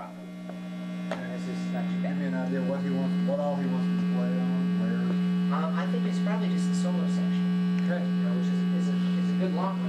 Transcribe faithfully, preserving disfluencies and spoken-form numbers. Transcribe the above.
Yeah. And this is not too bad. Give me an idea what he wants, what all he wants to play on, where. Um, I think it's probably just the solo section. Okay. You know, which is, is, a, is a good long